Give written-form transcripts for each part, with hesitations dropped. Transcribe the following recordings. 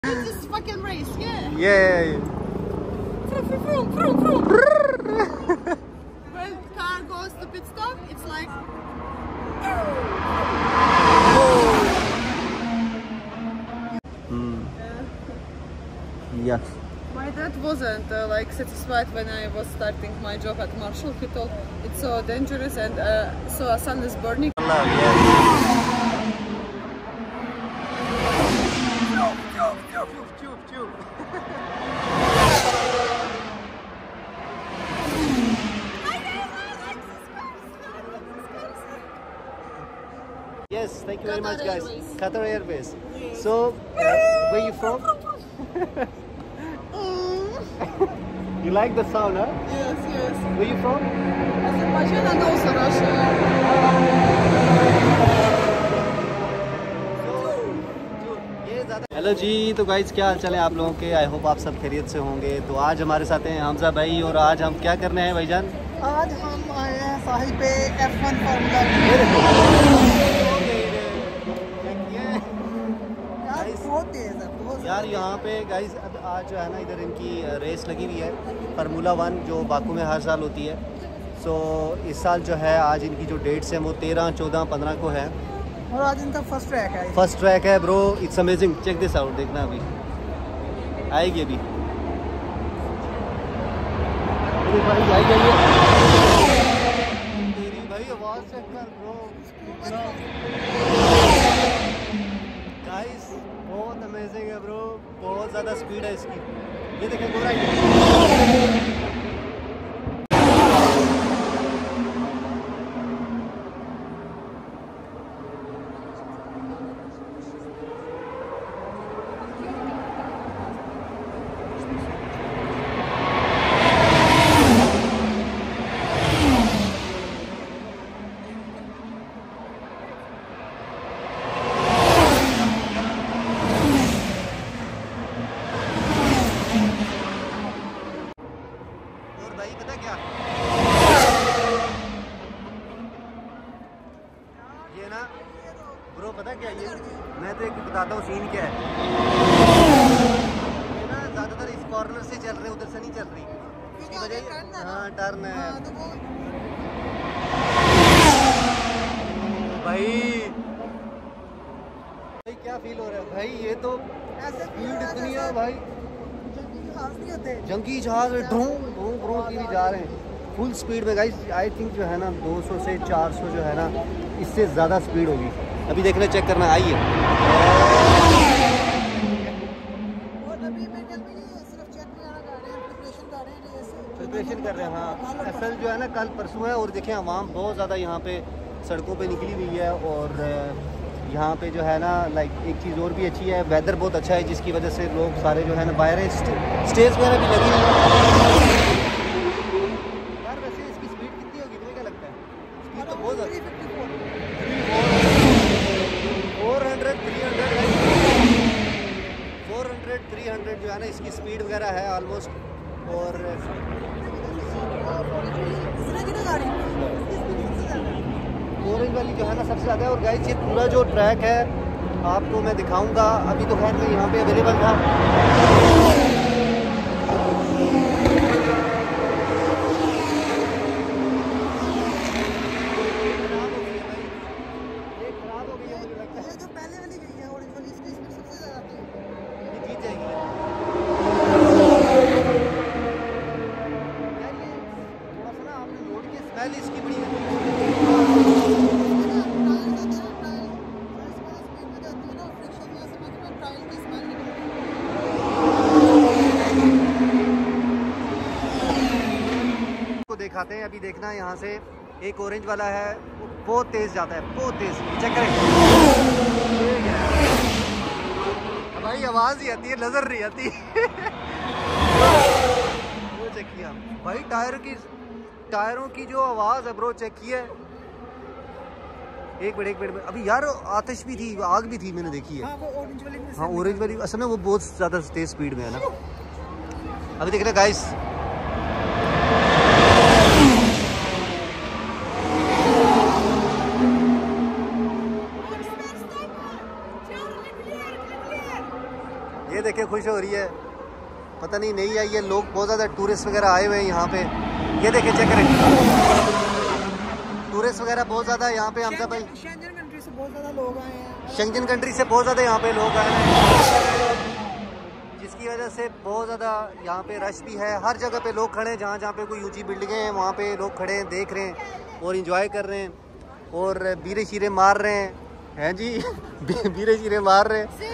It's this fucking race, yeah. Yeah. Vroom, vroom, vroom, vroom. When the car goes to pit stop, it's like. Yes. My dad wasn't like satisfied when I was starting my job at Marshall. He told it's so dangerous and so a sun is burning. Yes, thank you very much, Qatar guys. Airways. Qatar Airways. So, where you from? You like the sound, huh? Yes, yes. Where you from? Azerbaijan and also Russia. Hello जी, तो guys क्या हाल चाल है आप लोगों के। I hope आप सब खैरियत से होंगे। तो आज हमारे साथ हैं हमजा भाई और आज हम क्या करने हैं भाईजान? आज हम आए हैं साहिल पे F1 फार्मूला बहुत तेज है बहुत यार यहाँ पे गाइज आज जो है ना इधर इनकी रेस लगी हुई है फार्मूला 1 जो बाकू में हर साल होती है। सो इस साल जो है आज इनकी जो डेट्स हैं वो 13, 14, 15 को है और आज इनका फर्स्ट ट्रैक है। फर्स्ट ट्रैक है bro, it's amazing. Check this out, देखना अभी आएगी अभी। भाई आई गई तेरी भाई आवाज चेक कर ब्रो। गाइस बहुत अमेजिंग है ब्रो, बहुत ज़्यादा स्पीड है इसकी। ये देखें गोरा ब्रो पता क्या ये मैं तो एक बताता हूँ सीन क्या है। ये ना ज़्यादातर इस कॉर्नर से चल रहे, उधर से नहीं चल रही। इसकी वजह हाँ टर्न है भाई। भाई क्या फील हो रहा है भाई? ये तो स्पीड इतनी है भाई, जंगी जहाज ड्रोन ड्रोन की भी जा रहे हैं फुल स्पीड में गाइस। आई थिंक जो है ना 200 से 400 जो है ना इससे ज़्यादा स्पीड होगी। अभी देखना चेक करना आइए। प्रिपरेशन कर रहे हैं हाँ। असल जो है ना कल परसों है और देखें आवाम बहुत ज़्यादा यहाँ पे सड़कों पे निकली हुई है और यहाँ पे जो है ना लाइक एक चीज़ और भी अच्छी है, वेदर बहुत अच्छा है जिसकी वजह से लोग सारे जो है ना बाहर स्टेज वगैरह भी लगी हुई है। यार वैसे इसकी स्पीड कितनी होगी तुम्हें क्या लगता है? स्पीड तो बहुत ज़्यादा 400-300 जो है ना इसकी स्पीड वगैरह है ऑलमोस्ट। और ऑरेंज वाली जो है ना सबसे ज़्यादा है। और गाइस ये पूरा जो ट्रैक है आपको मैं दिखाऊंगा। अभी तो खैर मैं यहाँ पे अवेलेबल था। दिखाते हैं अभी देखना यहाँ से एक ऑरेंज वाला है बहुत तेज जाता है, बहुत तेज। चेक करें भाई आवाज ही आती है, नजर नहीं आती। वो चेक किया भाई टायरों की जो आवाज है ब्रो, चेक किया। एक मिनट अभी यार आतिश भी थी, आग भी थी, मैंने देखी है। हाँ ऑरेंज वाली असल में वो बहुत ज्यादा तेज स्पीड में है ना। अभी देखना गाइस देखे खुश हो रही है, पता नहीं नहीं आई है। लोग बहुत ज़्यादा टूरिस्ट वगैरह आए हुए हैं यहाँ पे, ये देखे चेक करें, टूरिस्ट वगैरह बहुत ज़्यादा यहाँ पे। हमजा भाई शेंजन कंट्री से बहुत ज़्यादा लोग आए हैं, शेंजन कंट्री से बहुत ज़्यादा यहाँ पे लोग आए हैं, जिसकी वजह से बहुत ज़्यादा यहाँ पे रश भी है। हर जगह पे लोग खड़े हैं, जहाँ जहाँ पे कोई ऊंची बिल्डिंगें हैं वहाँ पे लोग खड़े हैं, देख रहे हैं और इंजॉय कर रहे हैं और बीरे शीरे मार रहे हैं जी बीरे शीरे मार रहे हैं।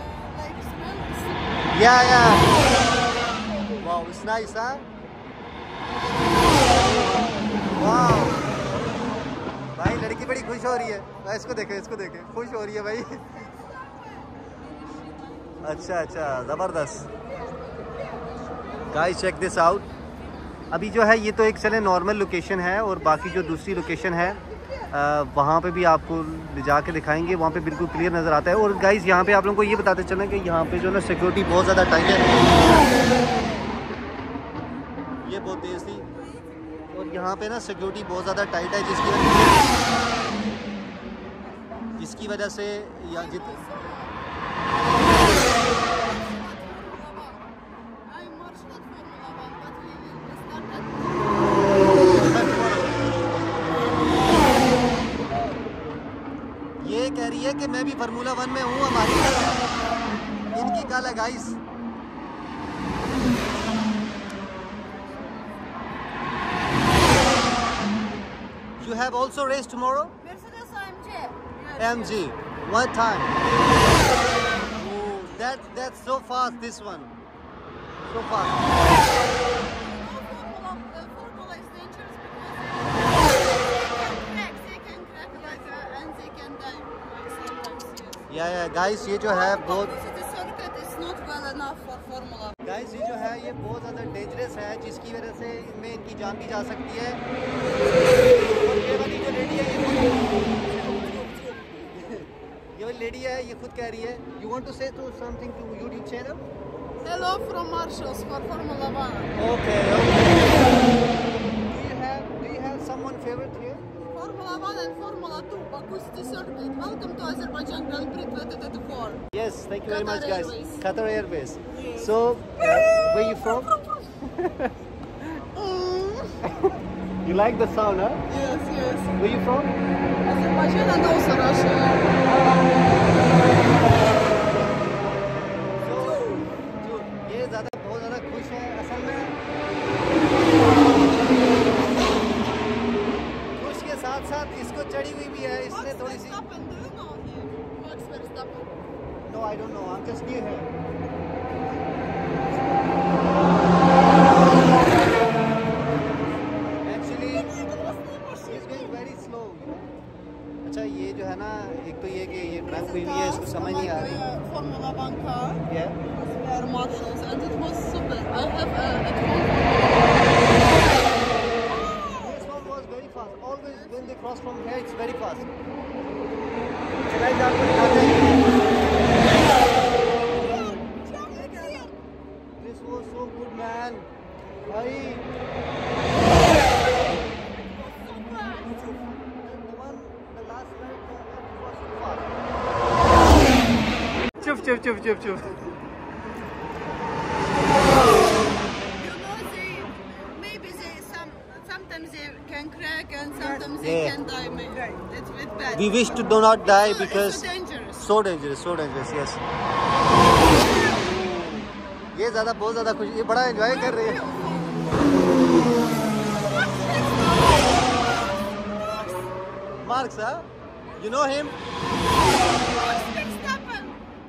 या वाओ, इट्स नाइस। हाँ वाओ भाई, लड़की बड़ी खुश हो रही है। इसको देखे खुश हो रही है भाई। अच्छा ज़बरदस्त। Guys check this out. अभी जो है ये तो एक चले नॉर्मल लोकेशन है, और बाकी जो दूसरी लोकेशन है वहाँ पे भी आपको ले जाके दिखाएंगे, वहाँ पे बिल्कुल क्लियर नज़र आता है। और गाइस यहाँ पे आप लोगों को ये बताते चलें कि यहाँ पे जो ना सिक्योरिटी बहुत ज़्यादा टाइट है, ये बहुत तेज़ थी, और यहाँ पे ना सिक्योरिटी बहुत ज़्यादा टाइट है, जिसकी वजह से ये कह रही है कि मैं भी फार्मूला 1 में हूँ, हमारी इनकी कल है guys. You have also race tomorrow? Mercedes AMG. AMG. What time? Oh, that's so fast. This one, so fast. Formula is dangerous because they can crack and they can die sometimes. Yeah, guys, ये जो है बहुत The circuit is not well enough for Formula. Guys ये जो है ये बहुत ज़्यादा डेंजरस है, जिसकी वजह से इनमें इनकी जान भी जा सकती है। और ये वाली जो लेडी है ये वाली लेडी है, ये खुद कह रही है। You want to say to something to YouTube channel? Hello from Marshalls for Formula 1. Okay. Do you have someone favorite here? Formula 1 and Formula 2, Baku City Circuit. Welcome to Azerbaijan Grand Prix 2024. Yes, thank you very much, Qatar guys. Airways. Qatar Airways. So, where you from? You like the sound, huh? Yes. Where you from? Azerbaijan and also Russia. So, ये बहुत ज़्यादा खुश है असल में। खुश के साथ साथ इसको चढ़ी हुई भी है, इसने Max थोड़ी सी। Verstappen, do you know him? Max Verstappen. No, I don't know. I'm just new here. Actually, he's going very slow. अच्छा ये जो है ना, एक तो ये कि ये ट्रक हुई है, इसको समझ नहीं आ रही। Formula 1 car. Yeah. We are Marshalls and it was super. I have at home. This one was very fast. Always when they cross from here, it's very fast. चलाइए आपको दिखाते हैं। This was so good, man. भाई। चुप। You know, sometimes they can crack and sometimes they Yeah. can die. It's a bit bad. We wish to do not die because It's so dangerous. so dangerous, yes. ये बहुत ज़्यादा खुश, ये बड़ा enjoy कर रही है। Marks, huh? You know him? Max Verstappen.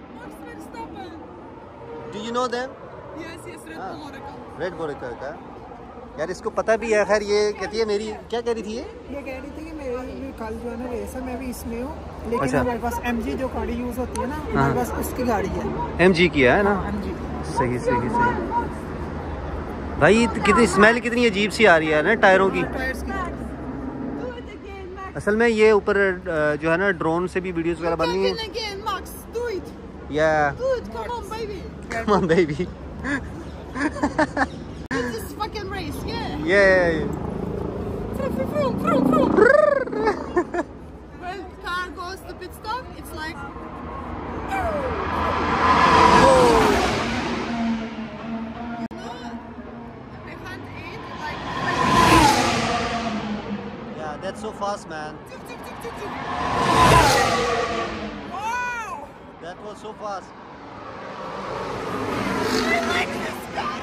Do you know them? Yes, Red Bull Oracle. Red Bull का यार, इसको पता भी है। खैर ये कहती है मेरी, क्या कह रही थी ये कह रही थी कि मेरी भी कल जो है ना रेस है, मैं भी इसमें हूँ, लेकिन अच्छा। हमारे पास MG जो गाड़ी यूज़ होती है ना, हमारे पास उसकी गाड़ी है, MG की है ना। MG। सही भाई। कितनी स्मेल कितनी अजीब सी आ रही है ना टायरों की। टायर्स की। Do it again, Max. असल में ये ऊपर जो है ना ड्रोन से भी वीडियोस वगैरह बनी Do it है। again, Max. Do it. Yeah. Do it. Come on, baby. Come on, baby. This is fucking race, yeah. Yeah. Vroom. When car goes to pit stop, it's like. Oh. fast, man. Wow! That was so fast. I like this car.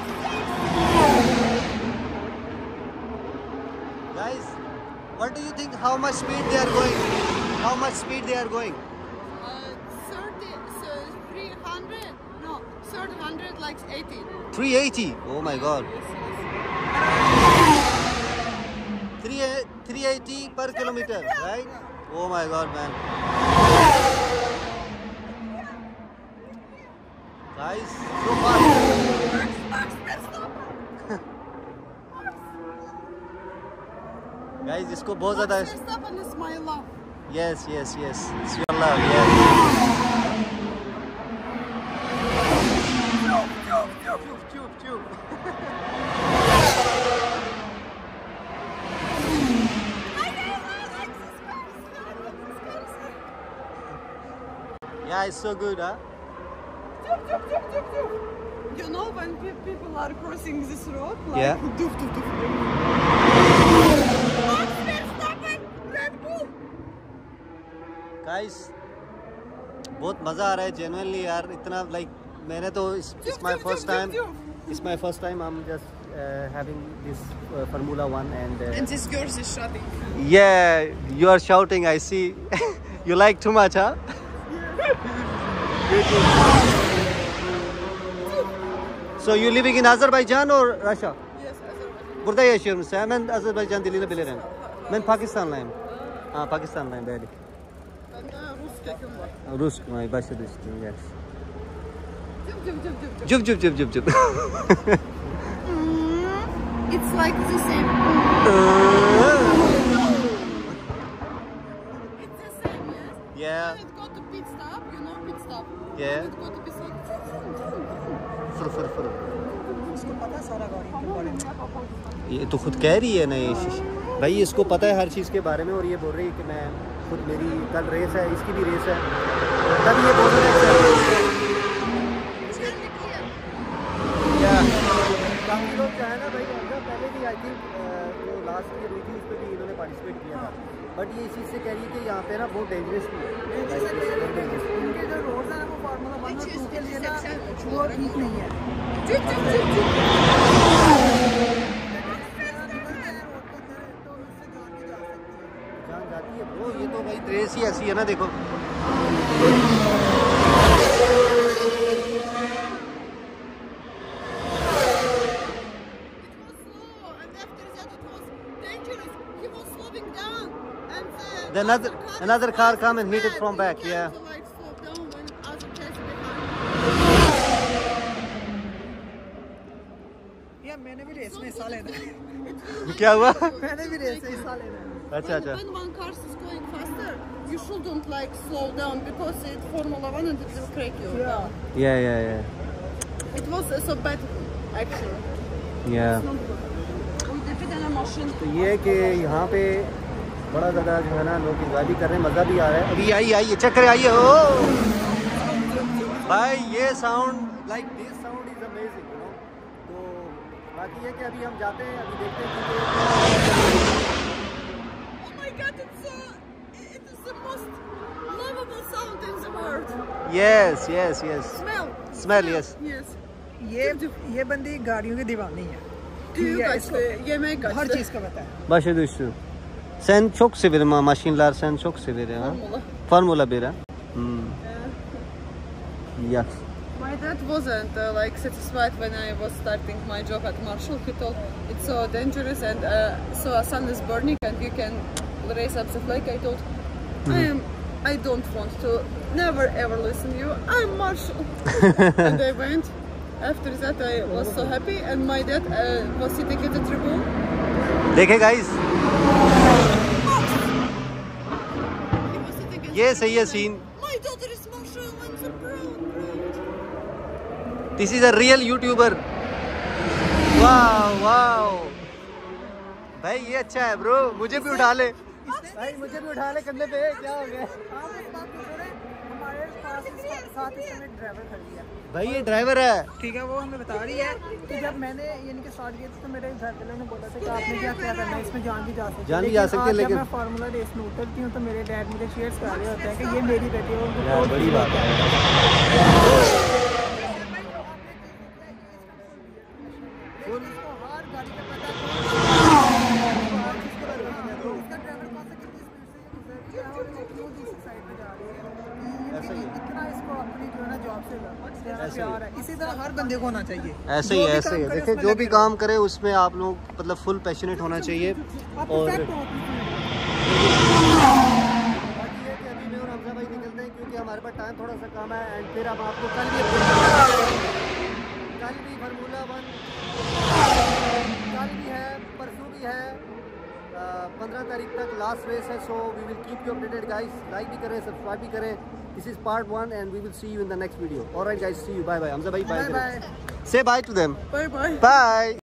Guys, what do you think? How much speed they are going? How much speed they are going? 300? No, 300 like 80. 380. Oh my God. 380 per kilometer, right? Oh my God, man. Guys, so fast. Guys, इसको बहुत ज़्यादा. Verstappen is my love. Yes, yes, yes. It's your love, yes. Yeah, it's so good, huh? You know when people are crossing this road, like Yeah. doof, doof, doof. Max Verstappen, Red Bull. Guys, बहुत मज़ा आ रहा है genuinely यार. इतना like मैंने तो it's my first time. It's my first time. I'm just having this Formula 1 and this girl is shouting. yeah, you are shouting. I see. You like too much, huh? So you living in Azerbaijan or Russia? Yes, Azerbaijan. Burada yaşıyor musun? Hemen Azerbaycan dilini bilirim. Ben Pakistanlıyım. Ha, Pakistanlıyım böyle. Bende Rus kekim var. Rus mu? Başladı işte. Yes. Cıp cıp cıp cıp. Cüp cüp cüp cüp cüp. It's like the same. It's the same, yes? Yeah. When it go to pit stop, you know pit stop. Yeah. When it go to pit stop. फुर फुर फुर. इसको पता है सारा गाड़ी के बारे में. ये तो खुद कह रही है ना ये भाई, इसको पता है हर चीज़ के बारे में और ये बोल रही है कि मैं खुद, मेरी कल रेस है, इसकी भी रेस है. तब ये बोल रहे हैं काफ़ी लोग जो है ना भाई, पहले भी आई थिंक जो लास्ट ईयर हुई थी उस पर भी इन्होंने पार्टिसिपेट किया था. बट ये इस चीज़ से कह रही है कि यहाँ पे ना बहुत डेंजरस भी है. इनके जो रोड है वो फार्मूला 1 और 2 के लिए ना वो ठीक नहीं है. जान जाती है ब्रो, ये तो भाई रेस ही ऐसी है ना. देखो then another car come and hit it from back. Yeah. या मैंने भी रेस में हिस्सा लेना है. क्या हुआ? मैंने भी रेस में हिस्सा लेना है. अच्छा अच्छा. When one car is going faster, you shouldn't like slow down because it's Formula 1 and it will crack you. Yeah. It was so bad actually. Yeah. तो ये है कि यहाँ पे बड़ा ज़्यादा जो है ना लोग इंजॉय भी कर रहे हैं, मज़ा भी आ रहा है. अभी आइए चक्कर आइए. ओ भाई ये sound like this sound is amazing, you know. तो बाकी ये कि अभी हम जाते हैं, अभी देखते हैं कि Oh my God, it is the most lovable sound in the world. yes. Smell, yes. Yes. ये बंदी गाड़ियों की दीवानी है. Düğü kaçtı, yemek kaçtı. हर चीज का पता है. Başa düştü. Sen çok severim ha, maşinler sen çok severim ha. Formula 1 ha. Yes. My dad wasn't like satisfied when I was starting my job at Marshall. He told it's so dangerous and so a sun is burning and you can race up the flag. I told I don't want to never ever listen to you. I'm Marshall. And I went. After that I was so happy and my dad was sitting at the tribune. देखे guys, He was sitting at ये the सही है tribune scene. and, my daughter is Marshall and so proud. This is a real YouTuber. Wow भाई ये अच्छा है bro. मुझे भी उठा ले भाई, मुझे भी उठा ले कंधे पे. क्या हो गया? आप इस बात को छोड़े, हमारे पास साथ इसमें एक ड्राइवर खड़ी है भाई ये ड्राइवर है। ठीक है, वो हमें बता रही है कि जब मैंने यानी कि स्टार्ट किया तो मेरे घर वालों ने बोला था कि आपने क्या क्या करना है, इसमें जान भी जा सकती है। जान भी जा सकती है, लेकिन मैं फार्मूला रेस में उतरती हूँ तो मेरे डैड मुझे शेयर्स करा रहे होते हैं कि ये मेरी बेटी है, उनको यार बड़ी बात है। हर गाड़ी का पता है इसका ड्राइवर कौन सा कितनी स्पीड से गुजर रही है और वो क्यों दूसरी साइड पे जा रही है। ऐसा ही है। इतना इसको अपनी जो है ना जॉब से प्यार है। इसी तरह हर बंदे को होना चाहिए। ऐसे ही ऐसे ही देखिए, जो भी काम करे उसमें आप लोग मतलब फुल पैशनेट होना चाहिए। और बाकी ये कि अभी मैं और हमजा भाई निकलते हैं क्योंकि हमारे पास टाइम थोड़ा सा कम है। एंड फिर हम आपको कल भी फार्मूला 1 कल भी है, परसों भी है, 15 तारीख तक लास्ट रेस है। So we will keep you updated guys. Like भी करें, सब्सक्राइब भी करें। This is part 1 and we will see you in the next video. Alright guys, see you, bye bye. Hamza भाई बाय करें, say bye to them. Bye bye. Bye.